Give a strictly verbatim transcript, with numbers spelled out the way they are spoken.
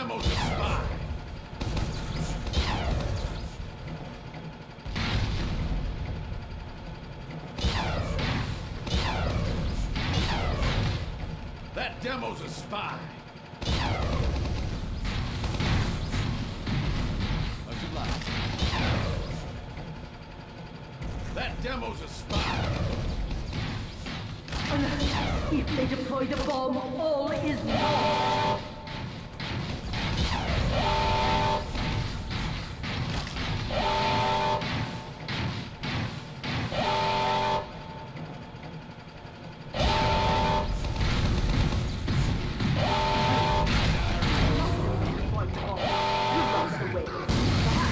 demo's a spy! That demo's a spy! How'd you like? That demo's a spy! If they deploy the bomb, all is lost!